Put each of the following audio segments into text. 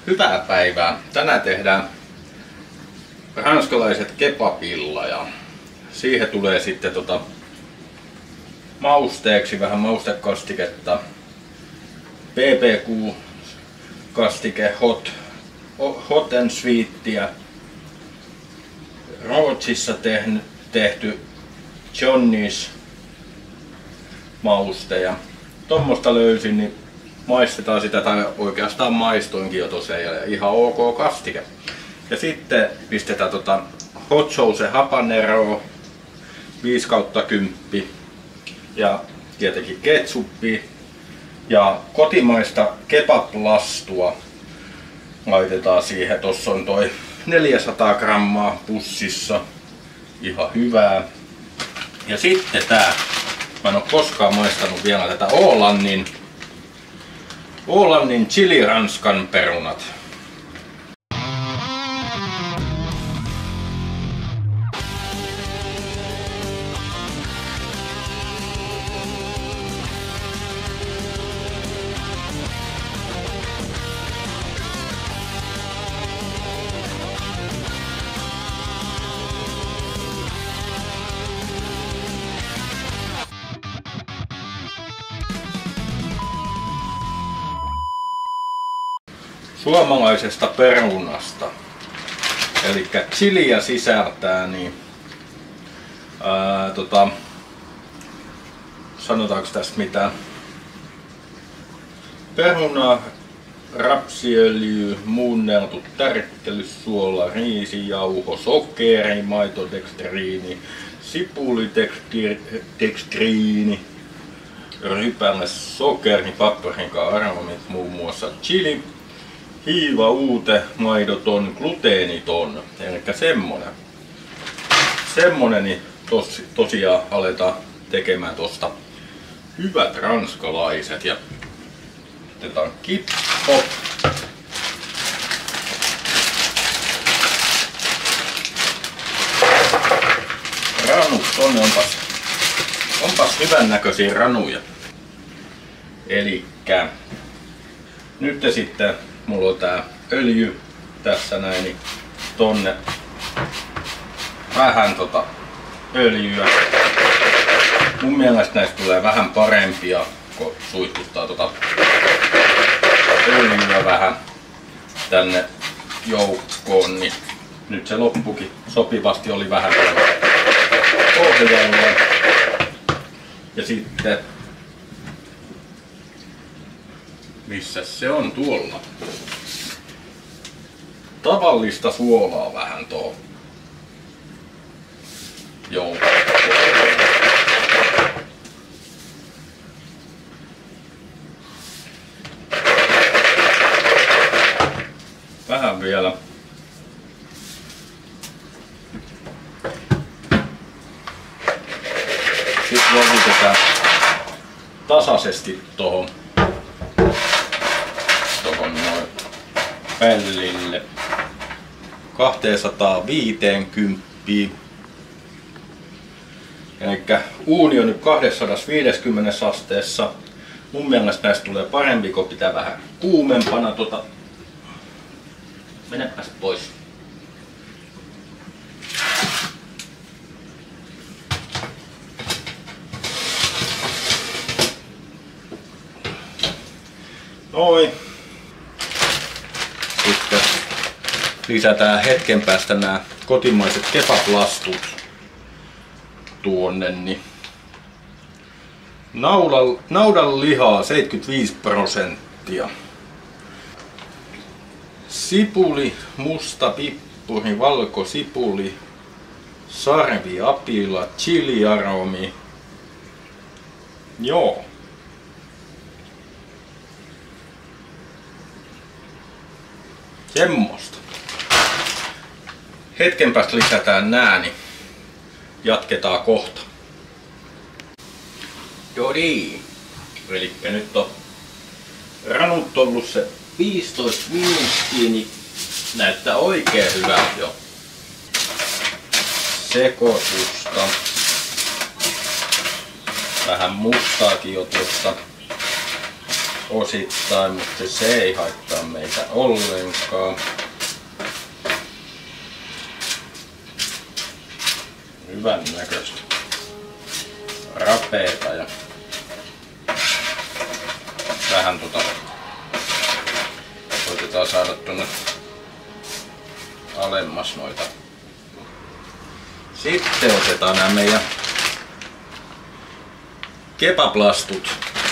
Hyvää päivää! Tänään tehdään ranskalaiset kebabilla ja siihen tulee sitten mausteeksi vähän maustekastiketta. BBQ-kastike hot and sweetia. Ruotsissa tehty Johnny's mausteja. Tommosta löysin, niin maistetaan sitä, tai oikeastaan maistoinkin jo tosiaan, ja ihan ok kastike. Ja sitten pistetään hot sauce habanero 5/10 ja tietenkin ketsuppi ja kotimaista kebab-lastua laitetaan siihen. Tossa on toi 400 grammaa pussissa, ihan hyvää. Ja sitten tää, mä en oo koskaan maistanut vielä tätä Ålannin chili-ranskan perunat. Suomalaisesta perunasta, eli chiliä sisältää, niin sanotaanko tästä mitään? Peruna, rapsiöljy, muunneltu tärkkelyssuola, riisijauho, sokeri, maitodextriini, sipulidextriini, rypäle, sokeri, paprika, aromit, muun muassa chili, hiiva, uute, maidoton, gluteeniton, eli semmonen niin tosiaan aletaan tekemään tosta hyvät ranskalaiset. Ja otetaan kippo. Ranut tonne, onpas hyvän näköisiä ranuja. Elikkä nyt sitten mulla on tää öljy tässä näin, niin tonne vähän öljyä. Mun mielestä näistä tulee vähän parempia, kun suihkuttaa öljyä vähän tänne joukkoon, niin nyt se loppukin sopivasti oli vähän ohjalla. Ja sitten missä se on tuolla? Tavallista suolaa vähän tuohon. Joo. Vähän vielä. Sitten lopitetaan tasaisesti tuohon noin pällille 250. Elikkä uuni on nyt 250 asteessa. Mun mielestä näistä tulee parempi, kun pitää vähän kuumempana Menepäs pois. Noin. Sitten lisätään hetken päästä nämä kotimaiset kebab-lastut tuonne. Niin naudan lihaa 75%. Sipuli, musta pippuri, valkosipuli, sarviapila, chiliaromi. Joo. Semmosta. Hetken päästä lisätään nää, niin jatketaan kohta. Jodii. Elikkä nyt on ranut ollut se 15 minuuttia, niin näyttää oikein hyvältä jo. Sekoitusta. Vähän mustaakin jo tuosta. osittain, mutta se ei haittaa meitä ollenkaan. Hyvän näköistä. Rapeeta ja vähän koitetaan saada tuonne alemmas noita. Sitten otetaan nämä meidän kebablastut.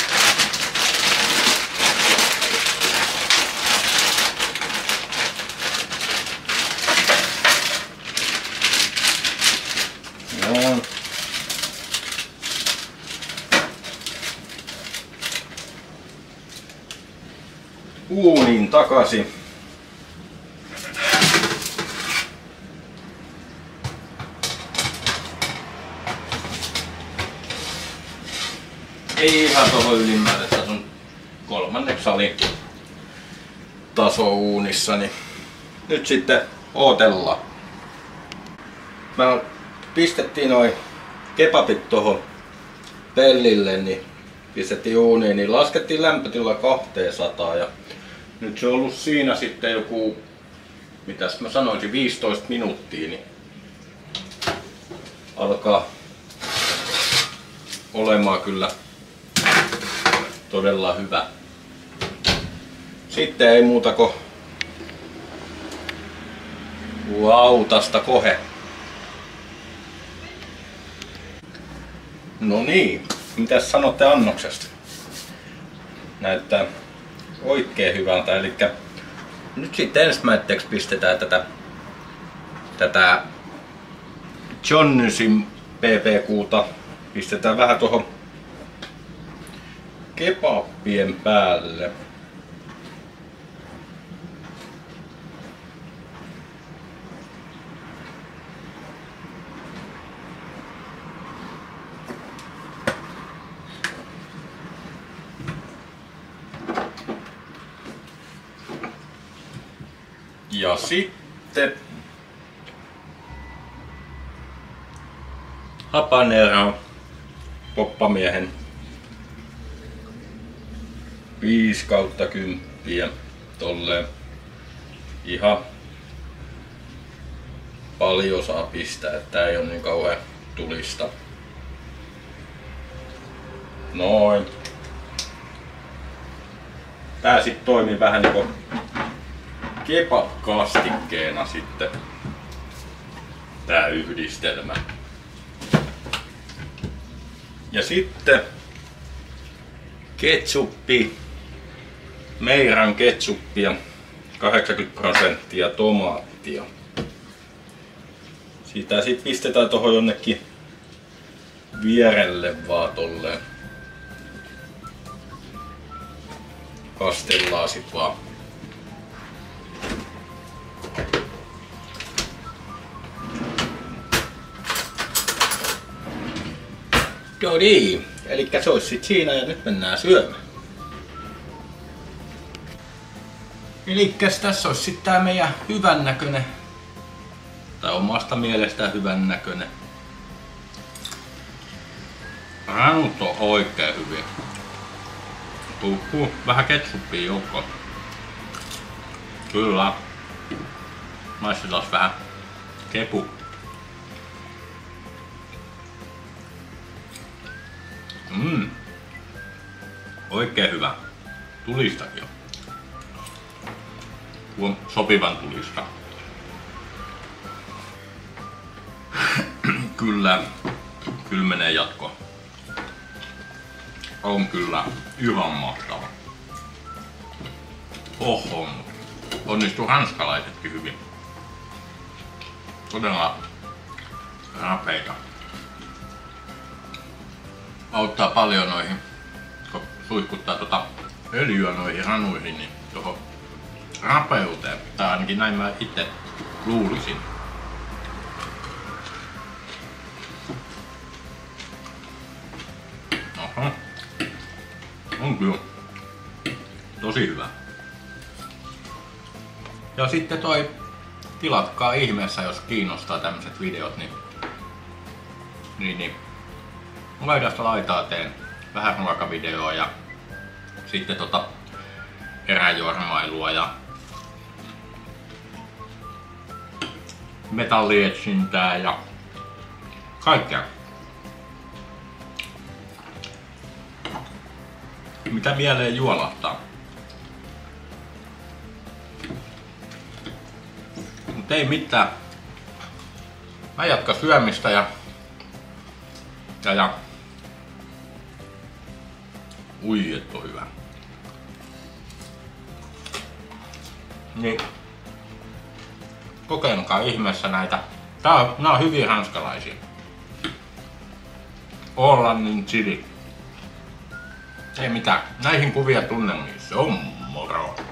No. Uuniin takaisin. Ei ihan tuohon ylimmälle, tässä on kolmanneksi ali taso uunissa, niin nyt sitten odotellaan. Mä pistettiin noin kebabit tuohon pellille, niin pistettiin uuniin, niin laskettiin lämpötila 200 ja nyt se on ollut siinä sitten joku, mitäs mä sanoisin, 15 minuuttia, niin alkaa olemaan kyllä todella hyvä. Sitten ei muuta kuin lautasta kohe. No niin, mitäs sanotte annoksesta? Näyttää oikein hyvältä, eli nyt sitten ensimmäiseksi pistetään tätä Johnnysyn PPQta, pistetään vähän tuohon kebabien päälle. Ja sitten habanero poppamiehen 5/10 tolleen. Ihan paljon saa pistää, että ei ole niin kauhean tulista. Noin. Tää sit toimii vähän niinku kebab-kastikkeena sitten tää yhdistelmä. Ja sitten ketsuppi, Meiran ketsuppia, 80% tomaattia. Sitä sit pistetään tohon jonnekin vierelle vaan tolleen. Kastellaan sit vaan. No niin, elikkä se olisi sit siinä ja nyt mennään syömään. Elikkäs tässä olisi sitten tää meidän hyvännäköinen, tai omasta mielestään hyvännäköinen. Ranut on oikein hyviä. Vähän ketsuppia joukkoon. Kyllä. Maistetaan vähän kepu. Oikein hyvä. Tulistakin on. Tuo sopivan tulista. Kyllä menee jatkoon. On kyllä ihan mahtava. Oho, onnistuu ranskalaisetkin hyvin. Todella rapeita. Auttaa paljon noihin, kun suihkuttaa öljyä noihin ranuihin, niin tuohon rapeuteen. Tai ainakin näin mä itse luulisin. Oho. On kyllä tosi hyvä. Ja sitten tilatkaa ihmeessä, jos kiinnostaa tämmöiset videot, niin laidasta laitaa teen vähän ruokavideoa ja sitten eräjormailua ja metallietsintää ja kaikkea. Mitä mieleen juolahtaa? Mut ei mitään. Mä jatkan syömistä ja uijet on hyvä. Niin. Kokeilkaa ihmeessä näitä. Nää on hyvin ranskalaisia. Hollannin chili. Ei mitään. Näihin kuvia tunnelmiin. Se on moro.